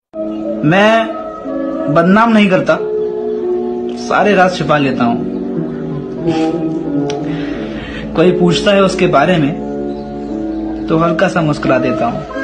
मैं बदनाम नहीं करता, सारे राज छिपा लेता हूँ। कोई पूछता है उसके बारे में तो हल्का सा मुस्कुरा देता हूँ।